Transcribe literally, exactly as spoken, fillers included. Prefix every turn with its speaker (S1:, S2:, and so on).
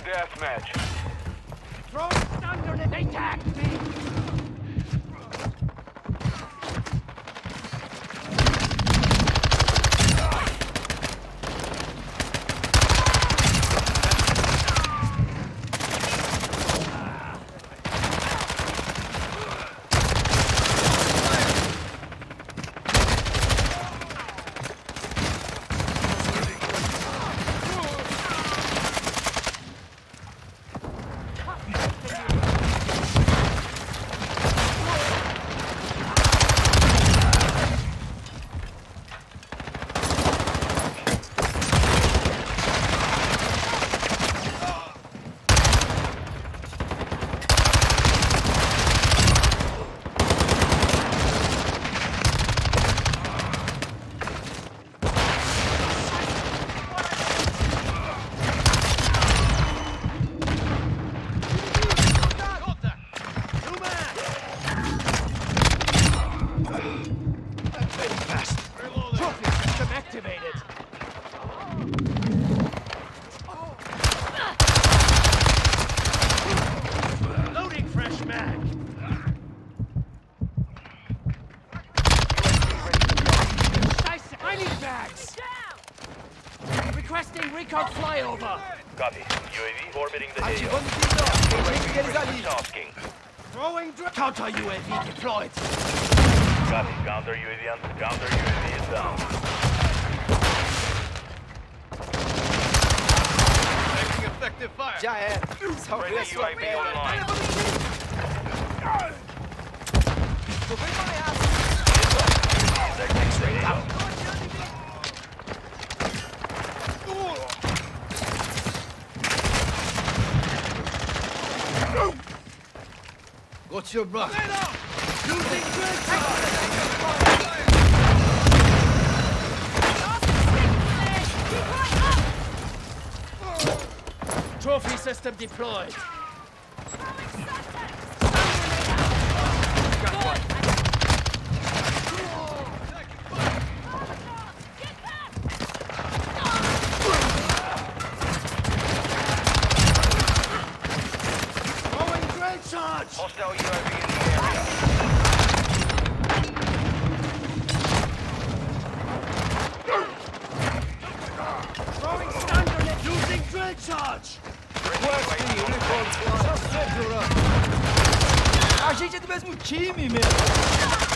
S1: deathmatch.
S2: Throw thunder and they tagged me! Loading fresh mag! I need bags! Requesting recon flyover!
S1: Copy. U A V orbiting the A O. Tasking.
S2: Throwing dr- Counter U A V deployed!
S1: Copy. Counter U A V on. Counter U A V is down. Making effective fire.
S3: Já é. Salvei a
S1: Friendly U
S3: sua
S1: A V
S3: pele.
S1: online.
S3: Tô bem baleado.
S1: Detecting straight out.
S3: What's your block?
S2: Trophy system deployed! Throwing great charge!
S1: Hostile U A V in the area.
S2: Throwing stun grenade! Using drill charge!
S3: A gente é do mesmo time, meu.